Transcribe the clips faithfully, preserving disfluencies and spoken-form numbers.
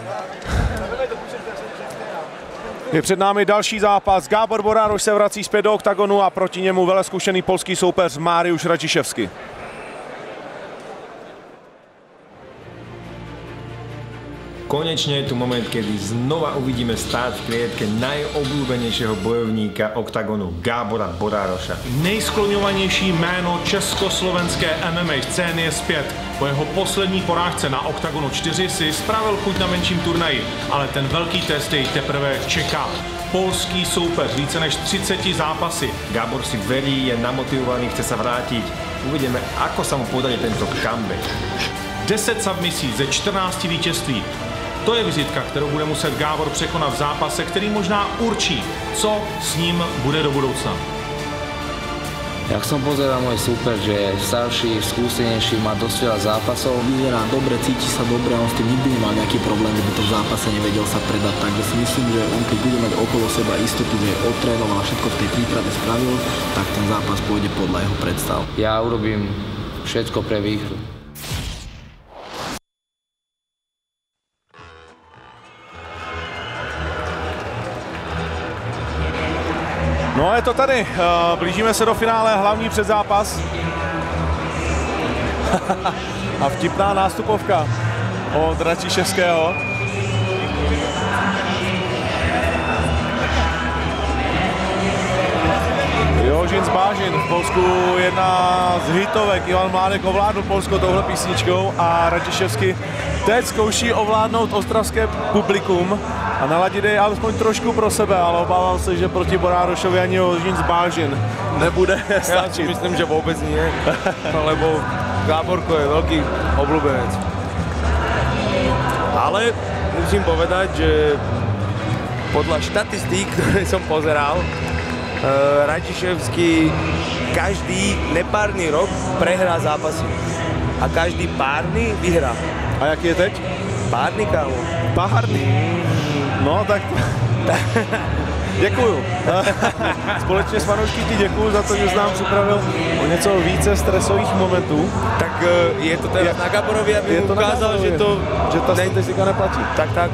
Je před námi další zápas. Gábor Borároš se vrací zpět do oktagonu a proti němu velezkušený polský soupeř Mariusz Radziszewski. Konečne je tu moment, kedy znova uvidíme stát v klietke najobľúbenejšieho bojovníka oktagonu Gábora Borároša. Nejskloňovanější jméno československé M M A scény je zpět. Po jeho poslední porážce na oktagonu čtyři si spravil chuť na menším turnaji, ale ten velký test jej teprve čeká. Polský soupeř, více než třicet zápasy. Gábor si verí, je namotivovaný, chce sa vrátiť. Uvidíme, ako sa mu podarí tento comeback. deset submisí ze čtrnácti vítězství. To je vizitka, kterou bude muset Gábor překonat v zápase, který možná určí, co s ním bude do budoucna. Jak som pozeral môj súper, že je starší, skúsenejší, má dosť veľa zápasov. Vyzerá dobre, cíti sa dobre, on s tým nikdy nemal nejaký problém, že by to v zápase nevedel sa predať. Takže si myslím, že on keď bude mať okolo seba istotu, že je odtrénoval a všetko v tej príprave spravil, tak ten zápas pôjde podľa jeho predstav. Ja urobím všetko pre výhru. No je to tady, blížíme se do finále, hlavní předzápas. A vtipná nástupovka od Radziszewskiego. Jožin Zbážin, v Polsku jedna z hitovek. Ivan Mládek ovládl Polsko touhle písničkou a Radziszewski teď zkouší ovládnout ostravské publikum a naladit jej alespoň trošku pro sebe, ale obával se, že proti Borárošovi ani Jožin Zbážin nebude stačit. Já si myslím, že vůbec nie, lebo Gáborko je velký obľúbenec. Ale musím povedať, že podľa štatistík, ktoré som pozeral, Radziszewski každý nepárny rok prehrá zápasy a každý párny vyhrá. A jaký je teď? Párny, kámo. Párny? No tak... Děkuju. Společně s fanoušky ti děkuju za to, že jsi nám připravil o něco více stresových momentů. Tak je to teraz na Gáborovi, aby mu ukázal, že to... Že ta statistika neplatí. Tak, tak.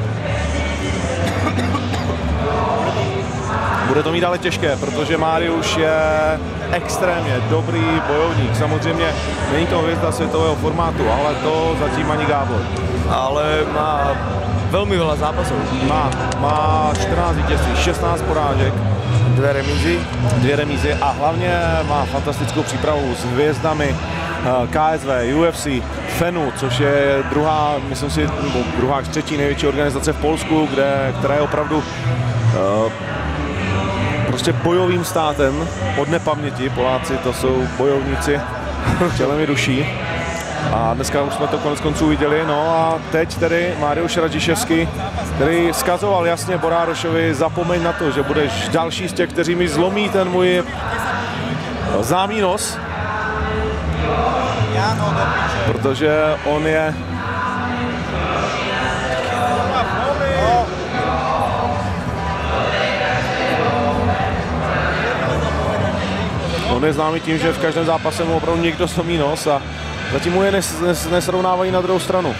Bude to mít ale těžké, protože Mariusz je extrémně dobrý bojovník. Samozřejmě není to hvězda světového formátu, ale to zatím ani Gábor. Ale má velmi veľa zápasov. Má, má čtrnáct vítězství, šestnáct porážek. Dvě remízy. Dvě remízy a hlavně má fantastickou přípravu s hvězdami K S V, U F C, Fenu, což je druhá, myslím si, druhá, třetí největší organizace v Polsku, kde, která je opravdu uh, prostě bojovým státem od nepaměti. Poláci to jsou bojovníci tělem i duší. A dneska už jsme to konec konců viděli. No a teď tedy Mariusz Radziszewski, který vzkazoval jasně Borárošovi, zapomeň na to, že budeš další z těch, kteří mi zlomí ten můj známý nos. Protože on je... On je známý tím, že v každém zápase mu opravdu někdo zlomí nos a zatím mu je nes, nes, nesrovnávají na druhou stranu.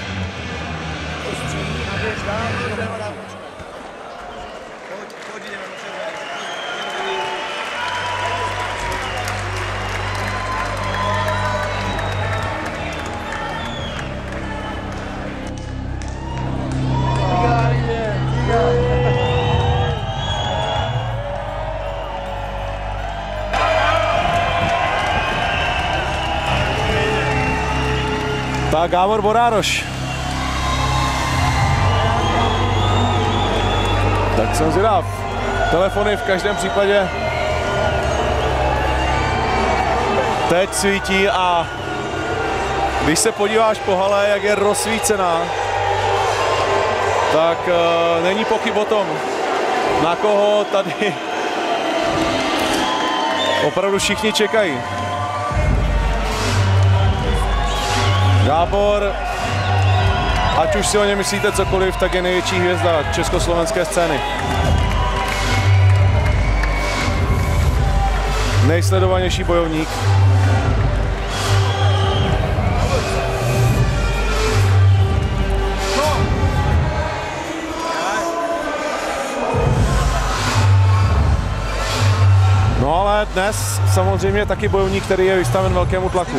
Tak Gábor Borároš. Tak jsem zvědav. Telefony v každém případě teď svítí a když se podíváš po hale, jak je rozsvícená, tak uh, není pochyb o tom, na koho tady opravdu všichni čekají. Gábor, ať už si o něm myslíte cokoliv, tak je největší hvězda československé scény. Nejsledovanější bojovník. ale dnes samozřejmě taky bojovník, který je vystaven velkému tlaku.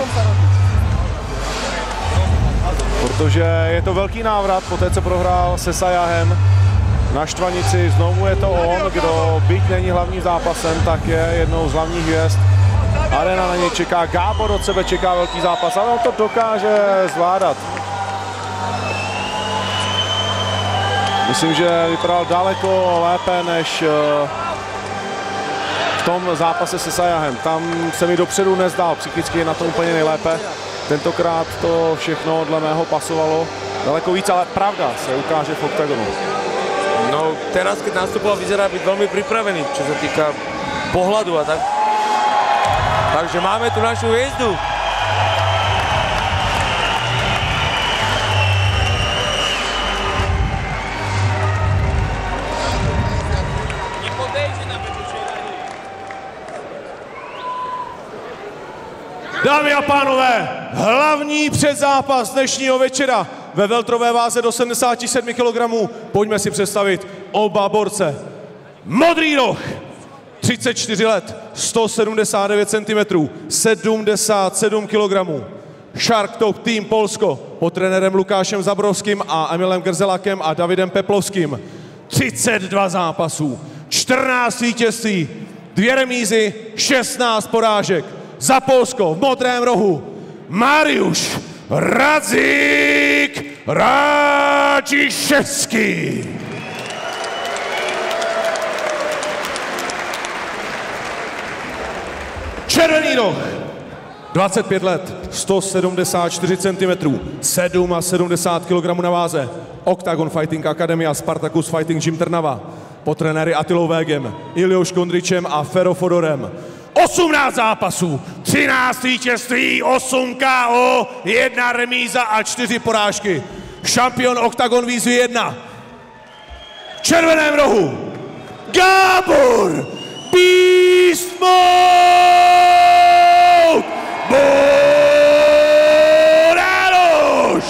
Protože je to velký návrat po té, co prohrál se Sajahem na štvanici. Znovu je to on, kdo byť není hlavním zápasem, tak je jednou z hlavních hvězd. Arena na něj čeká, Gábor od sebe čeká velký zápas, ale on to dokáže zvládat. Myslím, že vypadal daleko lépe než v tom zápase se Sajahem. Tam se mi dopředu nezdál, psychicky na to úplně nejlépe. Tentokrát to všechno dle mého pasovalo daleko víc, ale pravda se ukáže v oktagonu. No teraz, keď nastupoval, vyzerá byť veľmi pripravený, čo sa týka pohľadu a tak. Takže máme tu našu hviezdu. Dámy a pánové, hlavní předzápas dnešního večera ve welterové váze do sedmdesáti sedmi kilogramů. Pojďme si představit oba borce. Modrý roh, třicet čtyři let, sto sedmdesát devět centimetrů, sedmdesát sedm kilogramů. Shark Top Team Polsko pod trenérem Lukášem Zabrovským a Emilem Grzelakem a Davidem Peplovským. třicet dva zápasů, čtrnáct vítězství, dvě remízy, šestnáct porážek. Za Polsko v modrém rohu Mariusz Radzik Radziszewski. Červený roh, dvacet pět let, sto sedmdesát čtyři centimetrů, sedmdesát sedm kilogramů na váze. Octagon Fighting Academy a Spartacus Fighting Gym Trnava pod trenéry Atilou Végem, Iliou Škondričem a Fero Fodorem. osmnáct zápasů, třináct vítězství, osm K O, jedna remíza a čtyři porážky. Šampion Octagon výzvy jedna. V červeném rohu Gábor Beast Mode Borároš.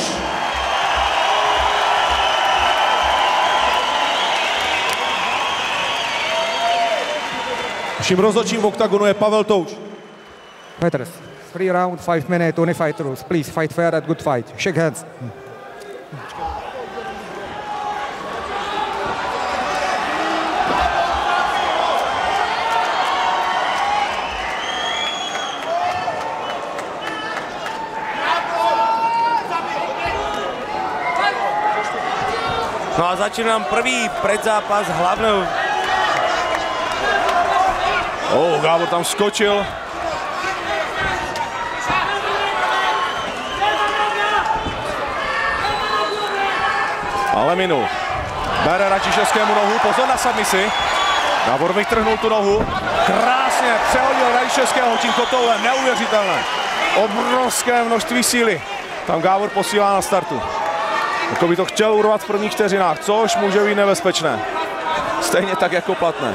Naším rozhodčím v oktagonu je Pavel Touč. Fighters, three round, five minute, unified rules. Please fight fair and good fight. Shake hands. No a začínám prvý predzápas hlavného. Oh, Gábor tam skočil. Ale minul. Bere Radziszewskému nohu, pozor na submisi. Gábor vytrhnul tu nohu. Krásně přehodil Radziszewského tím kotoulem, neuvěřitelné. Obrovské množství síly. Tam Gábor posílá na startu. Jako by to chtěl urvat v prvních vteřinách, což může být nebezpečné. Stejně tak jako platné.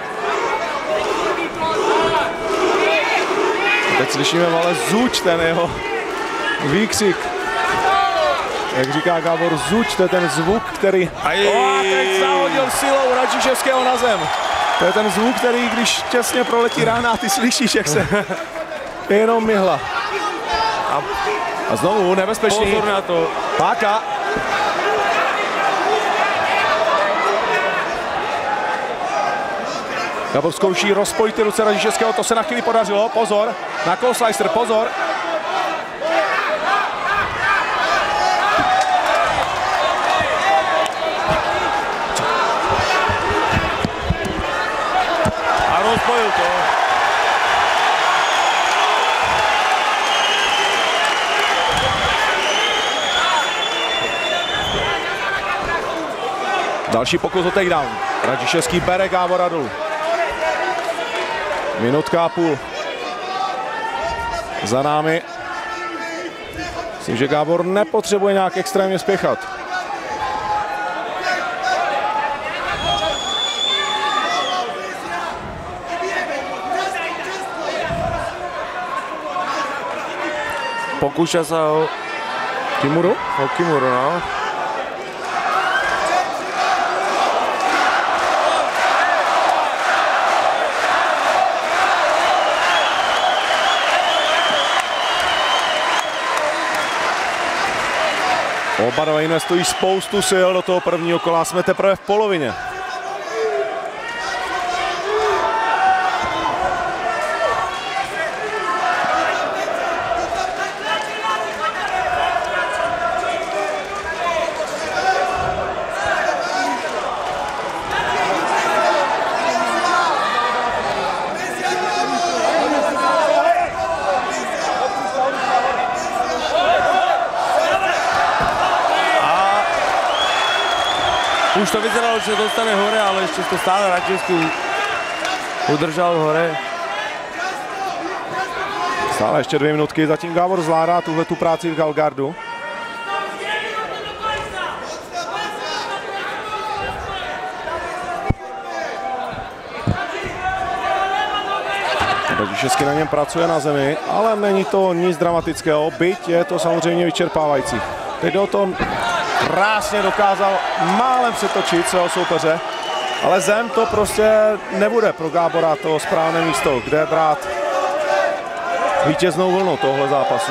Teď slyšíme ale zuč, ten jeho výkřik. Jak říká Gábor, zuč, to je ten zvuk, který... A teď zahodil silou Radziszewského na zem. To je ten zvuk, který, když těsně proletí rána a ty slyšíš, jak se jenom myhla. A, a znovu nebezpečný. Pozor na to. Páka. Gábor zkouší rozpojit ty ruce Radziszewského, to se na chvíli podařilo, pozor, na close slicer, pozor. A rozpojil to. Další pokus o takedown. Radziszewský bere Gábora dolů. Minutka a půl za námi. Myslím, že Gábor nepotřebuje nějak extrémně spěchat. Pokúša sa o Kimuru? O Kimuru, no. Oba dva investují spoustu sil do toho prvního kola, jsme teprve v polovině. Už to vyzeralo, že dostane hore, ale ještě to stále Račevský udržel hore. Stále ještě dvě minutky, zatím Gábor zvládá tuhle tu práci v Galgardu. Radiševský na něm pracuje na zemi, ale není to nic dramatického, byť je to samozřejmě vyčerpávající. Teď do toho krásně dokázal málem přetočit svého soupeře, ale zem to prostě nebude pro Gábora to správné místo, kde brát vítěznou vlnu tohle zápasu.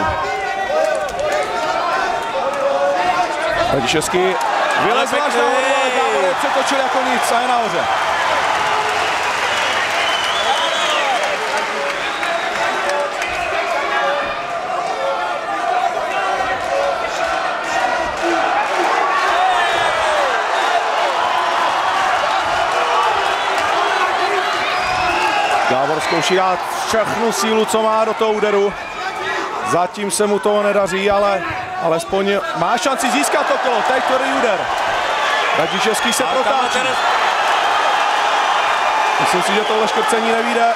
Radiševský vylezl až nahoru, ale Gábor je přetočil jako nic a je nahoře. Gábor zkouší dát všechnu sílu, co má do toho úderu. Zatím se mu toho nedaří, ale alespoň má šanci získat to kolo. Teď tvrdý úder. Radiševský se protáčí. Myslím si, že tohle škrcení nevyjde.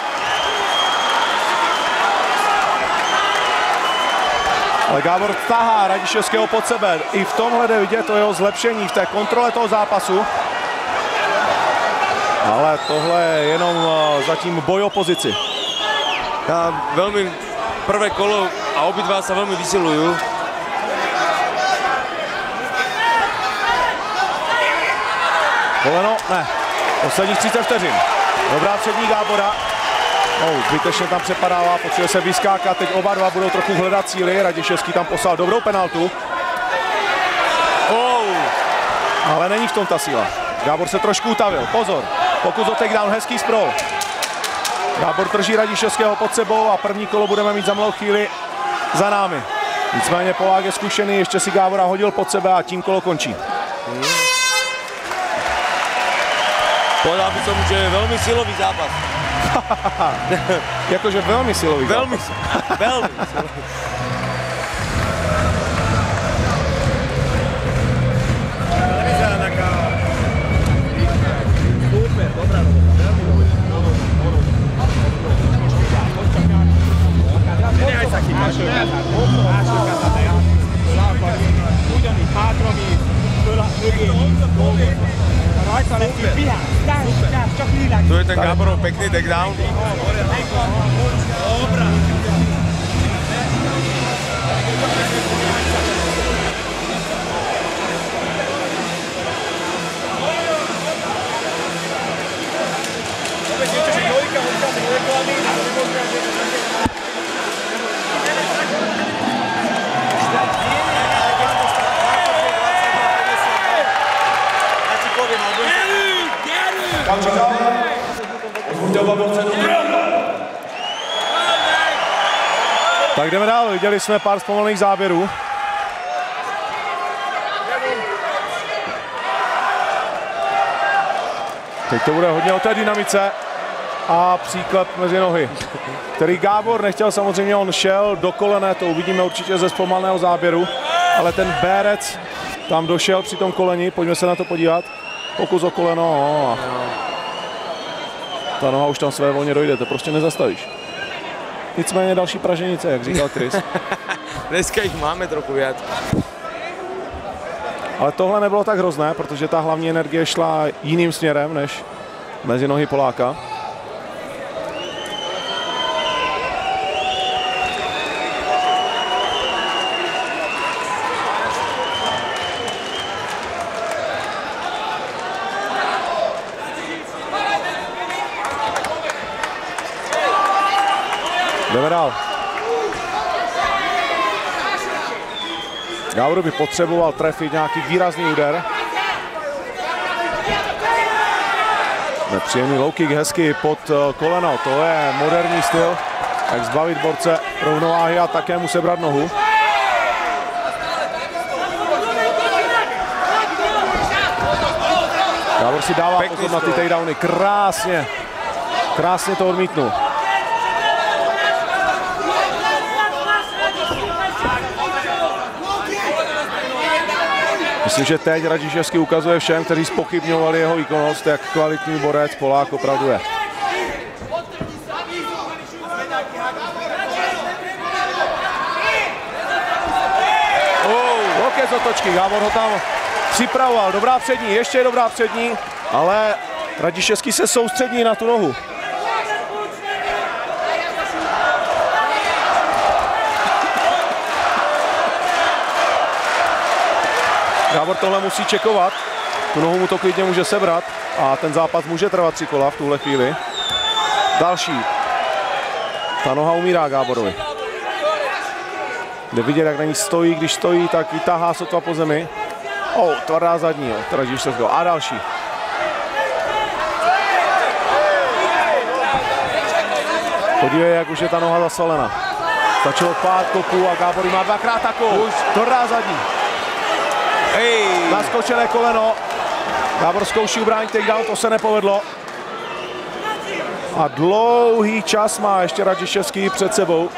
Ale Gábor tahá Radiševského pod sebe. I v tomhle jde vidět to jeho zlepšení v té kontrole toho zápasu. Ale tohle je jenom uh, zatím boj o pozici. Ja, veľmi prvé kolo a obidva sa veľmi vysilujú. Koleno, ne. Posledních třicet vteřin. Dobrá přední Gábora. Oh, zbytečně tam přepadává, potřebuje se vyskákat. Teď oba dva budou trochu hledat cíly. Radiševský tam poslal dobrou penaltu. Oh. Ale není v tom ta síla. Gábor se trošku utavil. Pozor. Pokus o takedown, hezký sprawl. Gábor drží Radiševského pod sebou a první kolo budeme mít za malou chvíli za námi. Nicméně Polák je zkušený, ještě si Gábora hodil pod sebe a tím kolo končí. Hmm. Povedal by som, že je veľmi silový zápas. Jakože veľmi silový zápas. Veľmi, veľmi silový. Tu je ten Gáborov pekný takedown. Tak jdeme dál, viděli jsme pár zpomalených záběrů. Teď to bude hodně o té dynamice a příklep mezi nohy, který Gábor nechtěl, samozřejmě on šel do kolene, to uvidíme určitě ze zpomaleného záběru, ale ten bérec tam došel při tom koleni, pojďme se na to podívat. Pokus o koleno, ta noha už tam své volně dojde, to prostě nezastavíš. Nicméně další praženice, jak říkal Chris. Dneska jich máme trochu viac. Ale tohle nebylo tak hrozné, protože ta hlavní energie šla jiným směrem než mezi nohy Poláka. Jdeme dál. Gábor by potřeboval trefit nějaký výrazný úder. Nepříjemný low kick, hezky pod koleno, to je moderní styl, jak zbavit borce rovnováhy a také mu sebrat nohu. Gábor si dává pozor na ty takedowny, krásně, krásně to odmítnul. Myslím, že teď Radiševský ukazuje všem, kteří zpochybňovali jeho výkonnost, jak kvalitní borec Polák opravdu je. Oh, lokec z otočky, Gábor ho tam připravoval, dobrá přední, ještě dobrá přední, ale Radiševský se soustředí na tu nohu. Gábor tohle musí čekovat, tu nohu mu to klidně může sebrat a ten zápas může trvat tři kola v tuhle chvíli. Další. Ta noha umírá Gáborovi. Jde vidět, jak na ní stojí, když stojí, tak ji tahá sotva po zemi. Oh, tvrdá zadní, jo, a další. Podívej, jak už je ta noha zasolena. Stačilo pát kopu a Gábor má dvakrát takovou. Tvrdá zadní. Hej. Naskočené koleno. Gábor zkouší ubránit takedown, to se nepovedlo. A dlouhý čas má ještě Radiševský před sebou.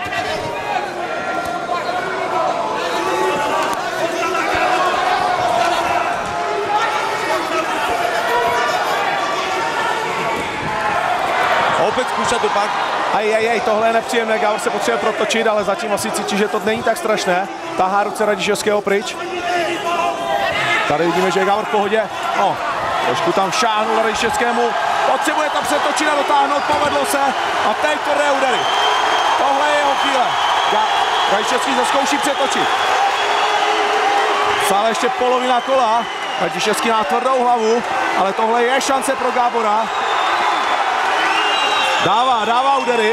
Opět zkoušet tu pak. Aj, aj, aj, tohle je nepříjemné, Gábor se potřebuje protočit, ale zatím asi cítí, že to není tak strašné. Tahá ruce Radiševského pryč. Tady vidíme, že je Gábor v pohodě. No, trošku tam šáhnul Radiševskému. Potřebuje tam přetočit a dotáhnout, povedlo se. A teď tvrdé údery. Tohle je jeho chvíle. Radiševský se zkouší přetočit. Stále ještě polovina kola. Radiševský má tvrdou hlavu, ale tohle je šance pro Gábora. Dává, dává údery.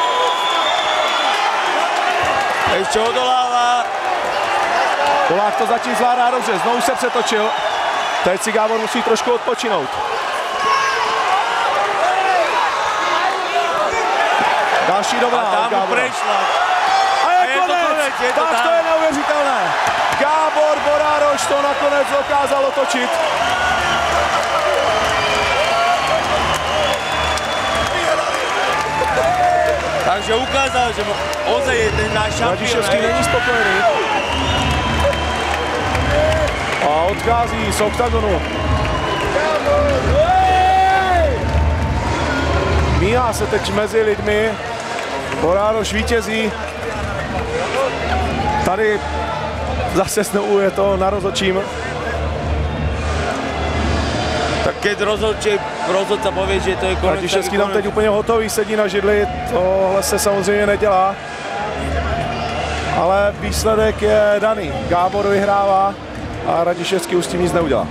Ještě odolává. Polák to zatím zvládá dobře, znovu se přetočil. Teď si Gábor musí trošku odpočinout. Další dobrá od Gábora. A je, je konec, to je to tak to je neuvěřitelné. Gábor Borároš to nakonec dokázal otočit. Takže ukázal, že ozaj je ten náš šampion. Radiševský není spokojený. A odchází z oktagonu. Míhá se teď mezi lidmi. Borároš vítězí. Tady zase znovu je to na rozhodčím. Tak keď rozhodčí, rozhodca povie, že to je konec. Radiševský tam teď úplně hotový, sedí na židli. Tohle se samozřejmě nedělá. Ale výsledek je daný. Gábor vyhrává a Radiševský už s tím nic neudělá.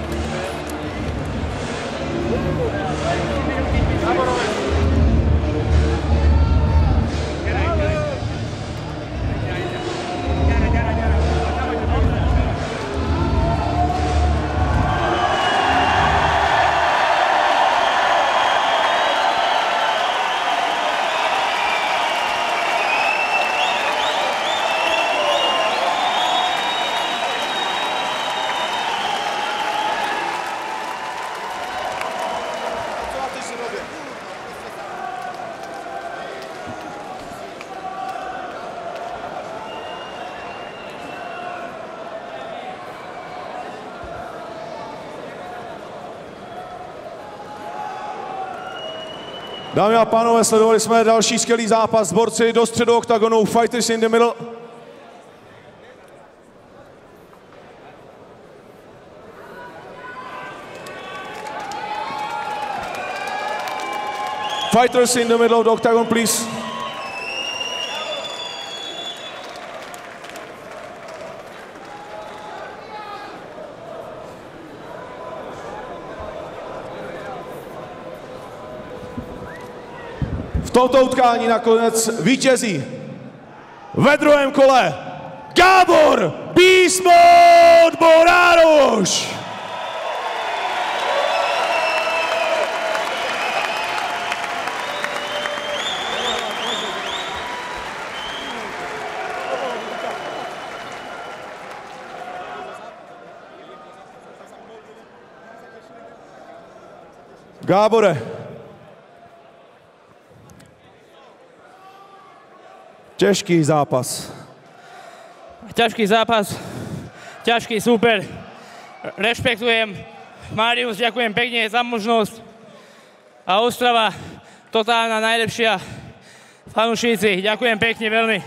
Dámy a pánové, sledovali jsme další skvělý zápas. Borci do středu oktagonu, Fighters in the Middle. Fighters in the middle of the octagon, please. V tomto utkání nakonec vítězí ve druhém kole Gábor Beast Mode Borároš! Gábore, ťažký zápas. Ťažký zápas, ťažký súper. Rešpektujem. Marius, ďakujem pekne za možnosť. A Ostrava, totálna najlepšia. Fanúšici, ďakujem pekne veľmi.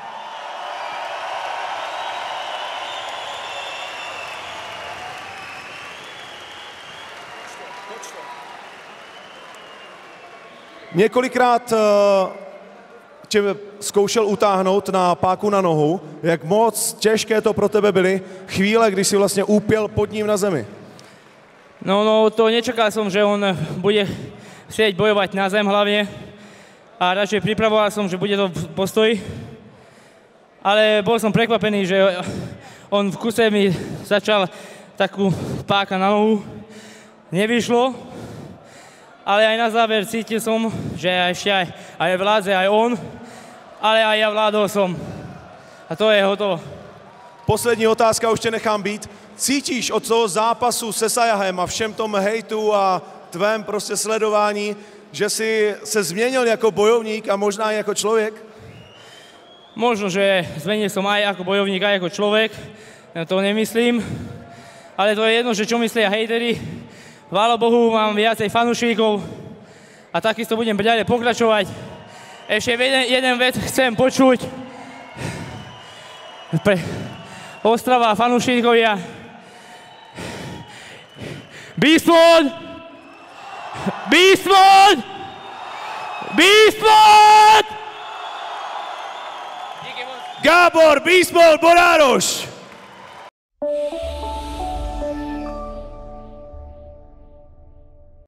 Několikrát tě zkoušel utáhnout na páku na nohu. Jak moc těžké to pro tebe byly chvíle, kdy si vlastně úpěl pod ním na zemi? No, no, to nečakal som, že on bude chcieť bojovať na zem hlavne. A radšej pripravoval som, že bude to v postoji. Ale bol som prekvapený, že on v kuse mi začal takú páka na nohu. Nevyšlo. Ale aj na záver cítil som, že ešte aj, aj vládze, aj on, ale aj ja vládol som. A to je hotovo. Poslední otázka, už tě nechám být. Cítíš od toho zápasu se Sajahem a všem tom hejtu a tvém prostě sledování, že jsi se změnil jako bojovník a možná i jako člověk? Možno, že zmenil som aj ako bojovník, aj ako človek. To nemyslím. Ale to je jedno, že čo myslia hejteri. Chvála Bohu, mám viacej fanúšikov a takisto budem ďalej pokračovať. Ešte jeden, jeden vec chcem počuť. Pre Ostrava a fanúšikovia. Beast Mode! Beast Mode! Beast Mode! Gábor, Beast Mode Borároš!